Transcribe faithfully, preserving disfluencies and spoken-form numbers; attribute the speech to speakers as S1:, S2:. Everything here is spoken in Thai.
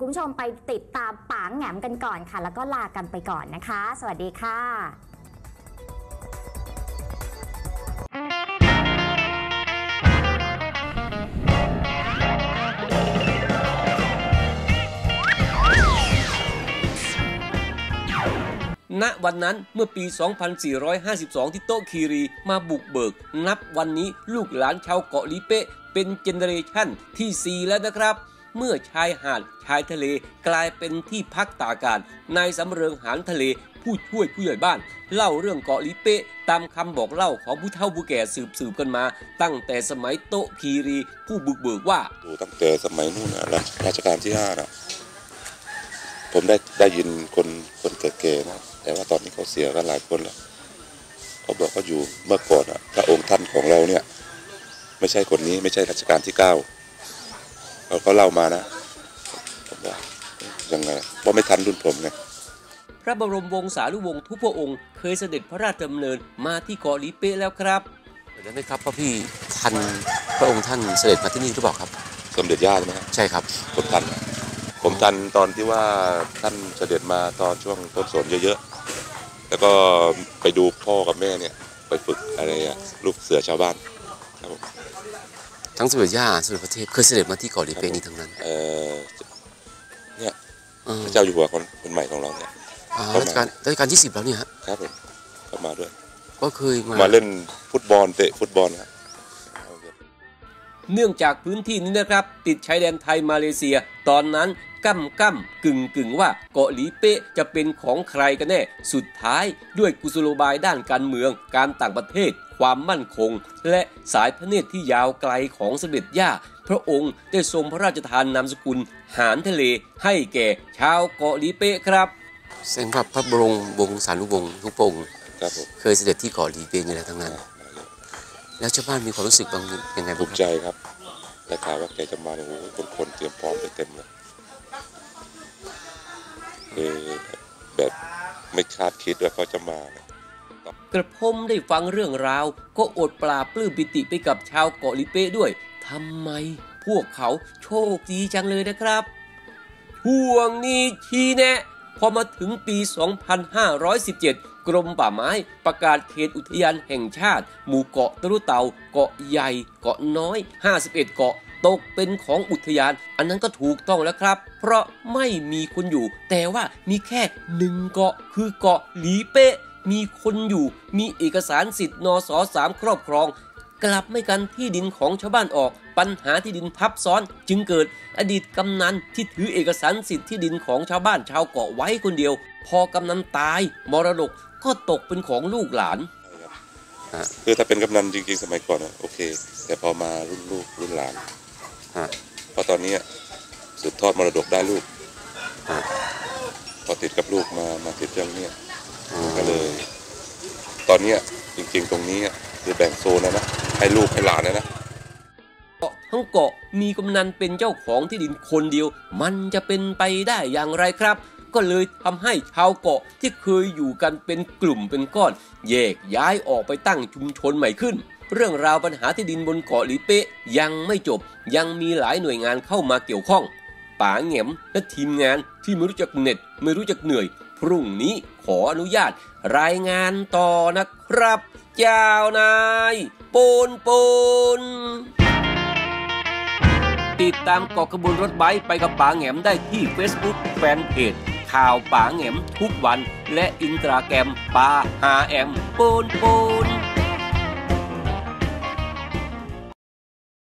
S1: คุณผู้ชมไปติดตามป๋าแหง่มกันก่อนค่ะแล้วก็ลากันไปก่อนนะคะสวัสดีค่ะ
S2: ณวันนั้นเมื่อปี สองพันสี่ร้อยห้าสิบสอง ที่โต๊ะคีรีมาบุกเบิกนับวันนี้ลูกหลานชาวเกาะลีเป๊ะเป็นเจเนอเรชั่นที่สี่แล้วนะครับเมื่อชายหาดชายทะเลกลายเป็นที่พักตากอากาศนายสำเริงหานทะเลผู้ช่วยผู้ใหญ่บ้านเล่าเรื่องเกาะลีเป๊ะตามคำบอกเล่าของผู้เฒ่าผู้แก่สืบสืบกันมาตั้งแต่สมัยโต๊ะคีรีผู้บุกเบิกว่า
S3: ตั้งแต่สมัยนู้นนะรัชกาลที่ห้านะผมได้ได้ยินคนคนแก่ๆนะแต่ว่าตอนนี้เขาเสียกันหลายคนแล้วเขาบอกเขาอยู่เมื่อก่อนอ่ะพระองค์ท่านของเราเนี่ยไม่ใช่คนนี้ไม่ใช่รัชกาลที่เก้าเขาเขาเล่ามานะผมว่ายังไงว่าไม่ทันรุ่นผมไง
S2: พระบรมวงศานุวงศ์ทุกพระองค์เคยเสด็จพระราชดำเนินมาที่เกาะลีเป๊ะแล้วครับ
S4: ได้ไหมครับพ่อพี่ทันพระองค์ท่านเสด็จมาที่นี่หรือเปล่าครับ
S3: สมเด็จย่าใช่ไหม
S4: ใช่ครับ
S3: ผมทันผมทันตอนที่ว่าท่านเสด็จมาตอนช่วงต้นสนเยอะๆแล้วก็ไปดูพ่อกับแม่เนี่ยไปฝึกอะไรอะลูกเสือชาวบ้านครับผม
S4: ทั้งสมเด็จย่าสมเด็จพระเทพเคยเสด็จมาที่เกาะลีเป๊ะนี้ทั้งนั้น
S3: เออเนี่ยพระเจ้าอยู่หัวคนคนใหม่ของเราเนี่ย
S4: รัชกาลรัชกาลที่สิบแล้วเนี่ย
S3: ครับผมเขามาด้วย
S4: ก็เคย
S3: มามาเล่นฟุตบอลเตะฟุตบอลครับ
S2: เนื่องจากพื้นที่นี้นะครับติดชายแดนไทยมาเลเซียตอนนั้นก้ำก้ำกึ่งกึ่งว่าเกาะลีเป๊ะจะเป็นของใครกันแน่สุดท้ายด้วยกุศโลบายด้านการเมืองการต่างประเทศความมั่นคงและสายพระเนตรที่ยาวไกลของสมเด็จย่าพระองค์ได้ทรงพระราชทานนามสกุลหานทะเลให้แก่ชาวเกาะลีเป๊ะครับ
S4: แสดงว่าพระบรมวงศานุวงศ์ทุกพระองค์เคยเสด็จที่เกาะลีเป๊ะนี่แหละทั้งนั้นแล้วชาวบ้านมีความรู้สึกบางยังไงบ้าง
S3: ภูมิใจครับแต่ข่าวว่าแกจะมาโอ้โหคนคนเตรียมพร้อมไปเต็มเลยเออแบบไม่คาดคิดว่าเขาจะมาก
S2: ระผมได้ฟังเรื่องราวก็อดปลาปลื้มปิติไปกับชาวเกาะลีเป๊ะด้วยทำไมพวกเขาโชคดีจังเลยนะครับช่วงนี้ชี้แนะพอมาถึงปี สองพันห้าร้อยสิบเจ็ด กรมป่าไม้ประกาศเขตอุทยานแห่งชาติหมู่เกาะตะลุเตาเกาะใหญ่เกาะน้อยห้าสิบเอ็ดเกาะตกเป็นของอุทยานอันนั้นก็ถูกต้องแล้วครับเพราะไม่มีคนอยู่แต่ว่ามีแค่หนึ่งเกาะคือเกาะหลีเป๊ะมีคนอยู่มีเอกสารสิทธิ์นสสามครอบครองกลับไม่กันที่ดินของชาวบ้านออกปัญหาที่ดินทับซ้อนจึงเกิดอดีตกำนันที่ถือเอกสารสิทธิ์ที่ดินของชาวบ้านชาวเกาะไว้คนเดียวพอกำนันตายมรดกก็ตกเป็นของลูกหลาน
S3: คือถ้าเป็นกำนันจริงๆสมัยก่อนโอเคแต่พอมารุ่นลูกรุ่นหลานเพราะตอนนี้สืบทอดมรดกได้ลูกพอติดกับลูกมามาติดเรื่องนี้ก็เลยตอนนี้จริงๆตรงนี้คือแบ่งโซนนะนะให้ลูกให้หลานนะนะ
S2: เกาะทั้งเกาะมีกำนันเป็นเจ้าของที่ดินคนเดียวมันจะเป็นไปได้อย่างไรครับก็เลยทำให้ชาวเกาะที่เคยอยู่กันเป็นกลุ่มเป็นก้อนแยกย้ายออกไปตั้งชุมชนใหม่ขึ้นเรื่องราวปัญหาที่ดินบนเกาะลีเป๊ะยังไม่จบยังมีหลายหน่วยงานเข้ามาเกี่ยวข้องป๋าแหง่มและทีมงานที่ไม่รู้จักเหน็ดไม่รู้จักเหนื่อยพรุ่งนี้ขออนุญาตรายงานต่อนะครับเจ้านายปนปนติดตามเกาะขบวนรถไบค์ไปกับป๋าแหง่มได้ที่ Facebook แฟนเพจข่าวป๋าแหง่มทุกวันและอินสตาแกรมป๋าหาแอมปนปน